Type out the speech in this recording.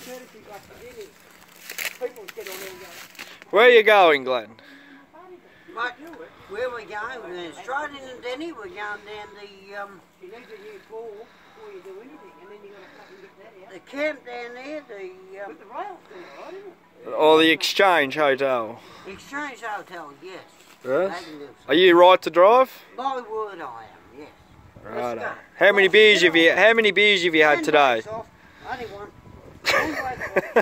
Where are you going, Glenn? Mate, where we're going, we're straight into Denny, we're going down the camp down there, Or the Exchange Hotel? Exchange Hotel, yes. Yes? Are you right to drive? My word, I am, yes. Right. How many beers have you had today? Only one.